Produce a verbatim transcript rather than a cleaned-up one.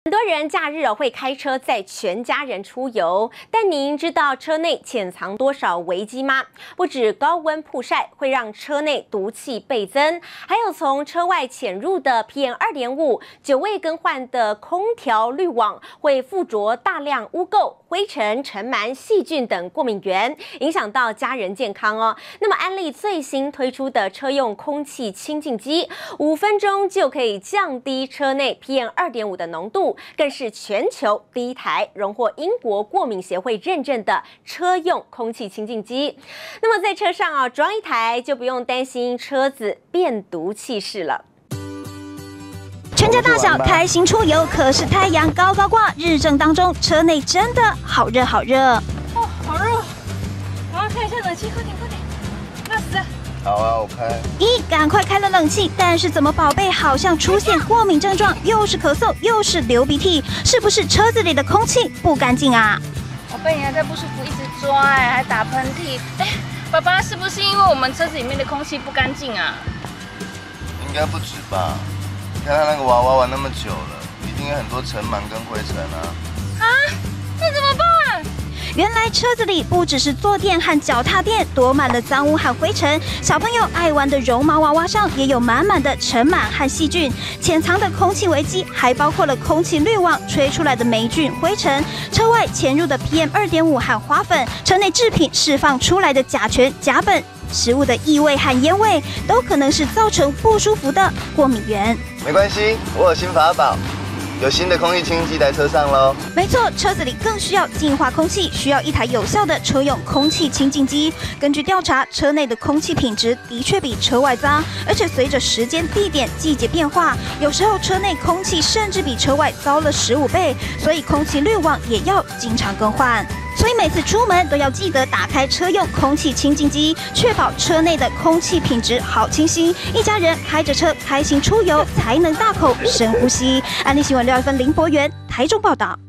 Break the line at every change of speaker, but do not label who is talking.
很多人假日会开车载全家人出游，但您知道车内潜藏多少危机吗？不止高温曝晒会让车内毒气倍增，还有从车外潜入的 P M 二点五， 久未更换的空调滤网会附着大量污垢、灰尘、尘螨、细菌等过敏源，影响到家人健康哦。那么安利最新推出的车用空气清净机，五分钟就可以降低车内 P M 二点五 的浓度。 更是全球第一台荣获英国过敏协会认证的车用空气清净机。那么在车上啊装一台，就不用担心车子变毒气室了。
全家大小开心出游，可是太阳高高挂，日正当中，车内真的好热好热。
哦，好热！我要开一下冷气，快点快点，热死了！
好啊，我开。
咦，赶快开了冷气，但是怎么宝贝好像出现过敏症状，又是咳嗽又是流鼻涕，是不是车子里的空气不干净啊？
宝贝，你还在不舒服，一直抓哎，还打喷嚏。哎，爸爸是不是因为我们车子里面的空气不干净啊？
应该不止吧？你看他那个娃娃玩那么久了，一定有很多尘螨跟灰尘啊。
啊，那怎么办？
原来车子里不只是坐垫和脚踏垫躲满了脏污和灰尘，小朋友爱玩的绒毛娃娃上也有满满的尘螨和细菌。潜藏的空气危机还包括了空气滤网吹出来的霉菌、灰尘，车外潜入的 P M 二点五 和花粉，车内制品释放出来的甲醛、甲苯。 食物的异味和烟味都可能是造成不舒服的过敏源。
没关系，我有新法宝，有新的空气清净机在车上喽。
没错，车子里更需要净化空气，需要一台有效的车用空气清净机。根据调查，车内的空气品质的确比车外脏，而且随着时间、地点、季节变化，有时候车内空气甚至比车外糟了十五倍，所以空气滤网也要经常更换。 所以每次出门都要记得打开车用空气清净机，确保车内的空气品质好清新。一家人开着车开心出游，才能大口深呼吸。安利新闻六二分林博源台中报道。